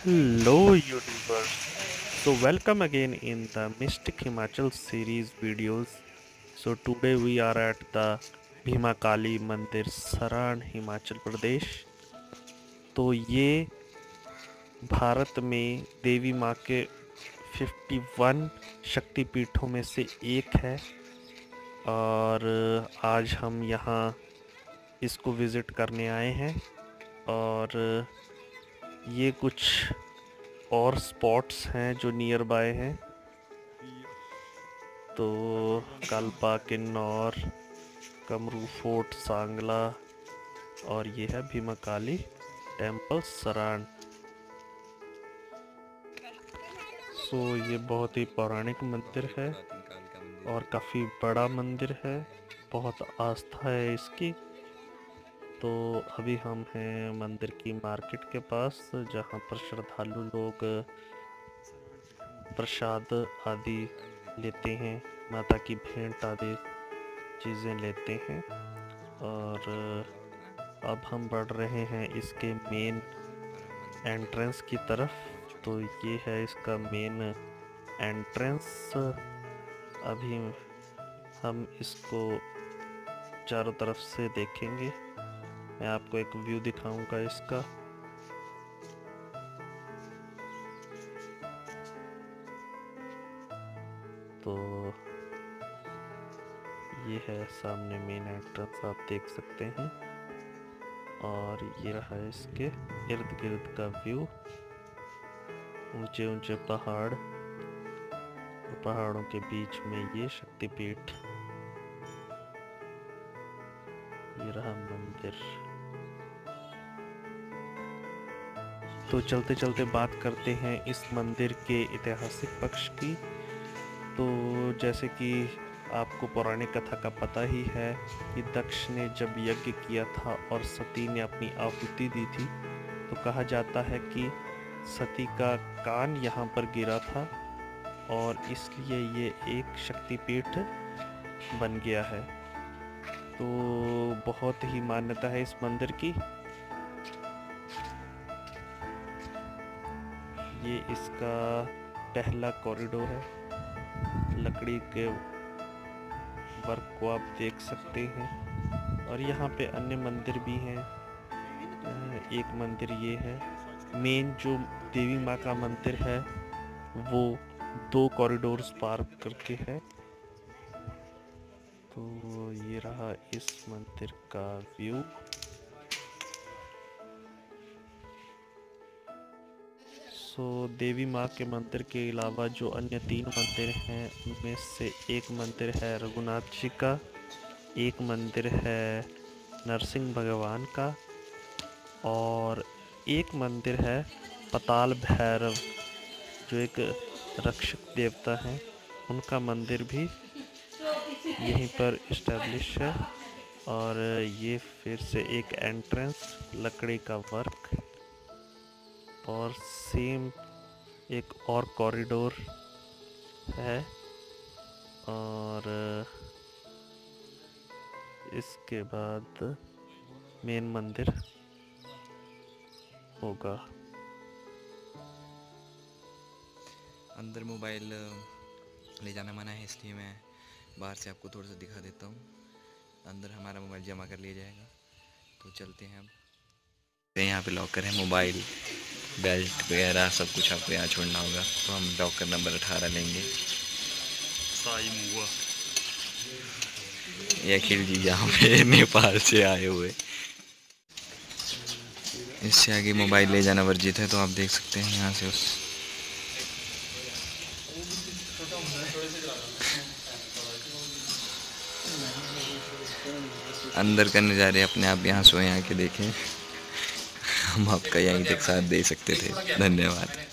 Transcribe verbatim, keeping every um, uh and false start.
Hello YouTubers. So welcome again in the Mystic Himachal series videos. So today we are at the Bhimakali Mandir Sarahan, Himachal Pradesh. तो ये भारत में देवी माँ के इक्यावन शक्तिपीठों में से एक है और आज हम यहाँ इसको विज़िट करने आए हैं और ये कुछ और स्पॉट्स हैं जो नियर बाय हैं। तो कल्पा, किन्नौर, कमरू फोर्ट, सांगला और ये है भीमाकाली टेम्पल सरान। सो ये बहुत ही पौराणिक मंदिर है और काफ़ी बड़ा मंदिर है, बहुत आस्था है इसकी। तो अभी हम हैं मंदिर की मार्केट के पास जहाँ पर श्रद्धालु लोग प्रसाद आदि लेते हैं, माता की भेंट आदि चीज़ें लेते हैं। और अब हम बढ़ रहे हैं इसके मेन एंट्रेंस की तरफ। तो ये है इसका मेन एंट्रेंस। अभी हम इसको चारों तरफ से देखेंगे। मैं आपको एक व्यू दिखाऊंगा इसका। तो ये है सामने मेन एंट्रेंस, आप देख सकते हैं। और ये रहा इसके इर्द गिर्द का व्यू। ऊंचे ऊंचे पहाड़, पहाड़ों के बीच में ये शक्तिपीठ। ये रहा मंदिर। तो चलते चलते बात करते हैं इस मंदिर के ऐतिहासिक पक्ष की। तो जैसे कि आपको पौराणिक कथा का पता ही है कि दक्ष ने जब यज्ञ किया था और सती ने अपनी आहुति दी थी, तो कहा जाता है कि सती का कान यहाँ पर गिरा था और इसलिए ये एक शक्तिपीठ बन गया है। तो बहुत ही मान्यता है इस मंदिर की। ये इसका पहला कॉरिडोर है, लकड़ी के वर्क को आप देख सकते हैं। और यहाँ पे अन्य मंदिर भी हैं। एक मंदिर ये है। मेन जो देवी माँ का मंदिर है वो दो कॉरिडोर्स पार करके है। तो ये रहा इस मंदिर का व्यू। सो देवी माँ के मंदिर के अलावा जो अन्य तीन मंदिर हैं उनमें से एक मंदिर है रघुनाथ जी का, एक मंदिर है नरसिंह भगवान का और एक मंदिर है पताल भैरव जो एक रक्षक देवता हैं, उनका मंदिर भी यहीं पर इस्टेब्लिश है। और ये फिर से एक एंट्रेंस, लकड़ी का वर्क और सेम एक और कॉरिडोर है। और इसके बाद मेन मंदिर होगा। अंदर मोबाइल ले जाना मना है, इसलिए मैं बाहर से आपको थोड़ा सा दिखा देता हूँ। अंदर हमारा मोबाइल जमा कर लिया जाएगा। तो चलते हैं अब। यहाँ पे लॉकर है, मोबाइल, बेल्ट वगैरह सब कुछ आपको यहाँ छोड़ना होगा। तो हम लॉकर नंबर अठारह लेंगे। ये अखिल जी यहाँ पे नेपाल से आए हुए। इससे आगे मोबाइल ले जाना वर्जित है। तो आप देख सकते हैं यहाँ से उस अंदर का नज़ारे अपने आप यहाँ से यहाँ के देखें। हम आपका यहीं तक साथ दे सकते थे। धन्यवाद।